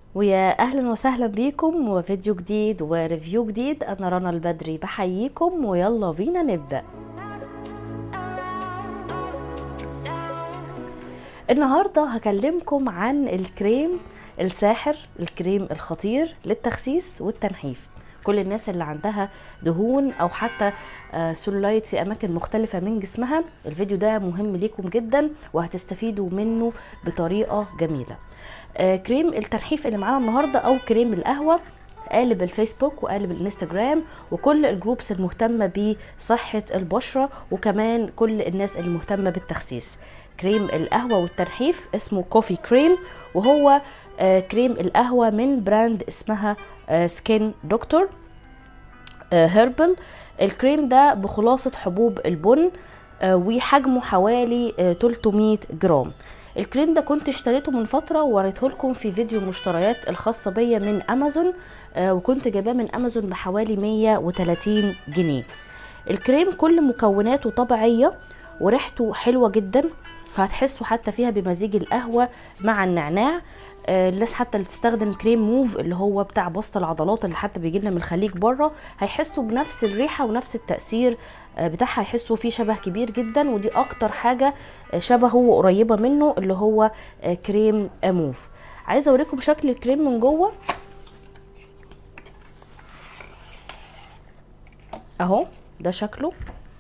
ويا اهلا وسهلا بيكم وفيديو جديد وريفيو جديد. انا رنا البدري بحييكم ويلا بينا نبدأ. النهاردة هكلمكم عن الكريم الساحر، الكريم الخطير للتخسيس والتنحيف. كل الناس اللي عندها دهون او حتى سلولايت في اماكن مختلفة من جسمها، الفيديو ده مهم ليكم جدا وهتستفيدوا منه بطريقة جميلة. كريم التنحيف اللي معانا النهاردة او كريم القهوة قالب الفيسبوك وقالب الانستجرام وكل الجروبس المهتمة بصحة البشرة وكمان كل الناس المهتمة بالتخسيس. كريم القهوة والتنحيف اسمه كوفي كريم، وهو كريم القهوة من براند اسمها سكين دكتور هيربل. الكريم ده بخلاصة حبوب البن وحجمه حوالي 300 جرام. الكريم ده كنت اشتريته من فترة ووريته لكم في فيديو مشتريات الخاصة بيا من امازون، وكنت جايباه من امازون بحوالي 130 جنيه. الكريم كل مكوناته طبيعية وريحته حلوة جدا، هتحسوا حتى فيها بمزيج القهوة مع النعناع. الناس حتى اللي بتستخدم كريم موف اللي هو بتاع بسط العضلات اللي حتى بيجي لنا من الخليج بره، هيحسوا بنفس الريحه ونفس التاثير بتاعها، هيحسوا فيه شبه كبير جدا. ودي اكتر حاجه شبهه وقريبه منه اللي هو كريم موف. عايزه اوريكم شكل الكريم من جوه اهو، ده شكله.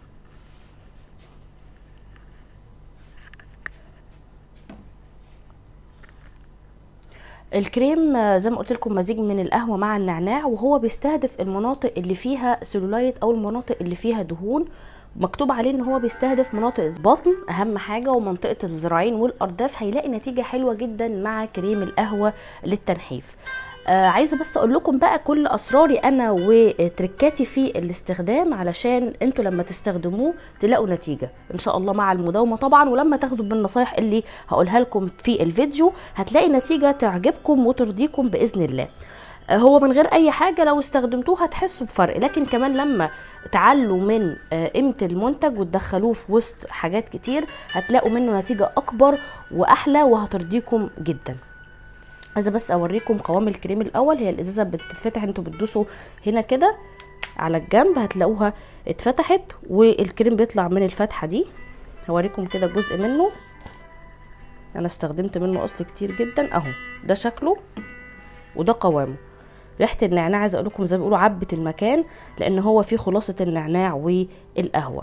الكريم زي ما قلت لكم مزيج من القهوه مع النعناع، وهو بيستهدف المناطق اللي فيها سيلولايت او المناطق اللي فيها دهون. مكتوب عليه ان هو بيستهدف مناطق البطن اهم حاجه ومنطقه الذراعين والارداف. هيلاقي نتيجه حلوه جدا مع كريم القهوه للتنحيف. عايزه بس اقول لكم بقى كل اسراري انا وتركاتي في الاستخدام علشان انتوا لما تستخدموه تلاقوا نتيجه ان شاء الله مع المداومه طبعا، ولما تاخدوا بالنصايح اللي هقولها لكم في الفيديو هتلاقي نتيجه تعجبكم وترضيكم باذن الله. هو من غير اي حاجه لو استخدمتوه هتحسوا بفرق، لكن كمان لما تعلوا من قيمه المنتج وتدخلوه في وسط حاجات كتير هتلاقوا منه نتيجه اكبر واحلى وهترضيكم جدا. عايزه بس اوريكم قوام الكريم الاول. هي الازازه بتتفتح، انتوا بتدوسوا هنا كده على الجنب هتلاقوها اتفتحت والكريم بيطلع من الفتحه دي. هوريكم كده جزء منه، انا استخدمت منه اصل كتير جدا اهو. ده شكله وده قوامه. ريحه النعناع عايزه اقول لكم زي ما بيقولوا عبت المكان، لان هو فيه خلاصه النعناع والقهوه.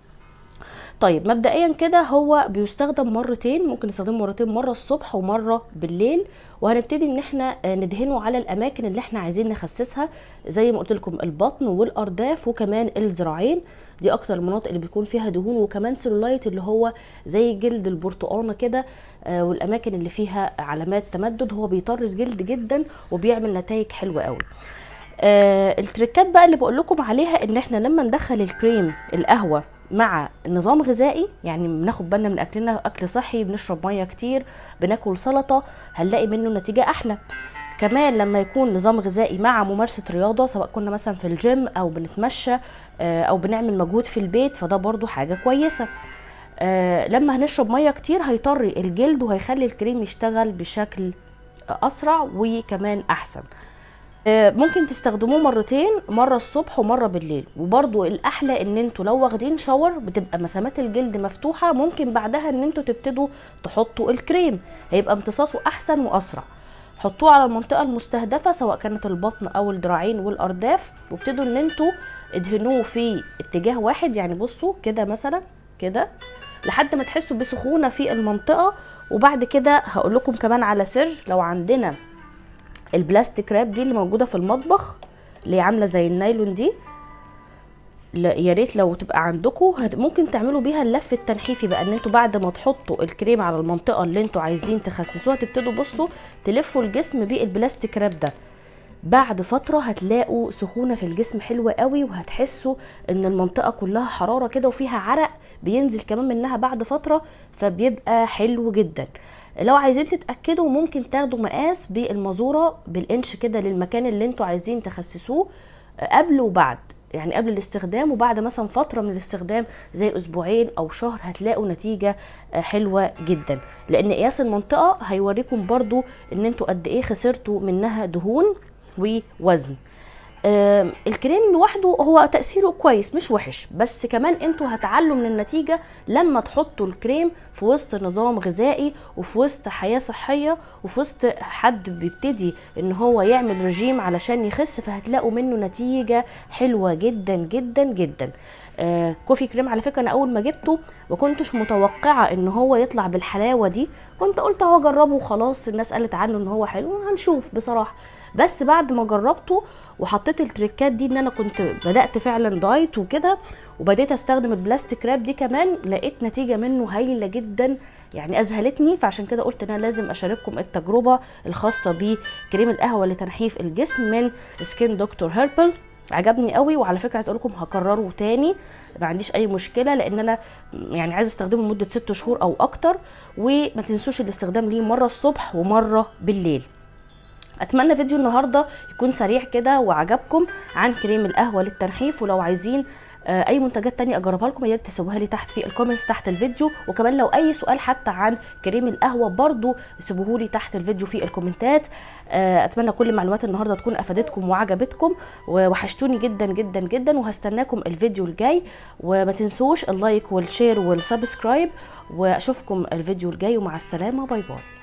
طيب مبدئيا كده هو بيستخدم مرتين، ممكن نستخدمه مرتين، مره الصبح ومره بالليل. وهنبتدي ان احنا ندهنه على الاماكن اللي احنا عايزين نخسسها، زي ما قلت لكم البطن والارداف وكمان الذراعين. دي اكتر المناطق اللي بيكون فيها دهون وكمان سيلولايت اللي هو زي جلد البرتقانه كده، والاماكن اللي فيها علامات تمدد. هو بيطر الجلد جدا وبيعمل نتائج حلوه قوي. التريكات بقى اللي بقول لكم عليها ان احنا لما ندخل الكريم القهوه مع نظام غذائي، يعني بناخد بالنا من اكلنا اكل صحي، بنشرب ميه كتير، بناكل سلطه، هنلاقي منه نتيجه احلى. كمان لما يكون نظام غذائي مع ممارسه رياضه، سواء كنا مثلا في الجيم او بنتمشى او بنعمل مجهود في البيت، فده برضو حاجه كويسه. لما هنشرب ميه كتير هيطري الجلد وهيخلي الكريم يشتغل بشكل اسرع وكمان احسن. ممكن تستخدموه مرتين، مره الصبح ومره بالليل. وبرضو الاحلى ان انتوا لو واخدين شاور بتبقى مسامات الجلد مفتوحه، ممكن بعدها ان انتوا تبتدوا تحطوا الكريم، هيبقى امتصاصه احسن واسرع. حطوه على المنطقه المستهدفه سواء كانت البطن او الذراعين والارداف، وابتدوا ان انتوا ادهنوه في اتجاه واحد. يعني بصوا كده مثلا كده لحد ما تحسوا بسخونه في المنطقه. وبعد كده هقول لكم كمان على سر، لو عندنا البلاستيك راب دي اللي موجوده في المطبخ اللي عامله زي النايلون دي، يا ريت لو تبقى عندكم ممكن تعملوا بيها اللف التنحيفي بقى. ان انتوا بعد ما تحطوا الكريم على المنطقه اللي انتوا عايزين تخسسوها تبتدوا بصوا تلفوا الجسم بالبلاستيك راب ده. بعد فتره هتلاقوا سخونه في الجسم حلوه قوي، وهتحسوا ان المنطقه كلها حراره كده وفيها عرق بينزل كمان منها بعد فتره، فبيبقى حلو جدا. لو عايزين تتاكدوا ممكن تاخدوا مقاس بالمازوره بالانش كده للمكان اللي انتوا عايزين تخسسوه قبل وبعد. يعني قبل الاستخدام وبعد مثلا فتره من الاستخدام زي اسبوعين او شهر هتلاقوا نتيجه حلوه جدا، لان قياس المنطقه هيوريكم برضو ان انتوا قد ايه خسرتوا منها دهون ووزن. الكريم لوحده هو تأثيره كويس مش وحش، بس كمان انتوا هتعلوا من النتيجة لما تحطوا الكريم في وسط نظام غذائي وفي وسط حياة صحية وفي وسط حد بيبتدي ان هو يعمل رجيم علشان يخس، فهتلاقوا منه نتيجة حلوة جدا جدا جدا. كوفي كريم على فكرة انا اول ما جبته ما كنتش متوقعة ان هو يطلع بالحلاوة دي، كنت قلت هو جربه وخلاص، الناس قالت عنه ان هو حلو هنشوف بصراحة. بس بعد ما جربته وحطيت التريكات دي ان انا كنت بدأت فعلا دايت وكده، وبديت استخدم البلاستيك راب دي كمان، لقيت نتيجة منه هايلة جدا يعني اذهلتني. فعشان كده قلت ان انا لازم اشارككم التجربة الخاصة بكريم القهوة لتنحيف الجسم من سكين دكتور هيربل. عجبني قوي، وعلى فكره عايز اقول لكم هكرره تاني ما عنديش اي مشكله، لان انا يعني عايزه استخدمه لمده 6 شهور او اكتر. وما تنسوش الاستخدام ليه مره الصبح ومره بالليل. اتمنى فيديو النهارده يكون سريع كده وعجبكم عن كريم القهوه للتنحيف، ولو عايزين اي منتجات تانية اجربها لكم يا ريت تسيبوها لي تحت في الكومنتس تحت الفيديو، وكمان لو اي سؤال حتى عن كريم القهوه برضو سيبوه لي تحت الفيديو في الكومنتات. اتمنى كل معلومات النهارده تكون افادتكم وعجبتكم، ووحشتوني جدا جدا جدا، وهستناكم الفيديو الجاي. وما تنسوش اللايك والشير والسبسكرايب، واشوفكم الفيديو الجاي، ومع السلامه، باي باي.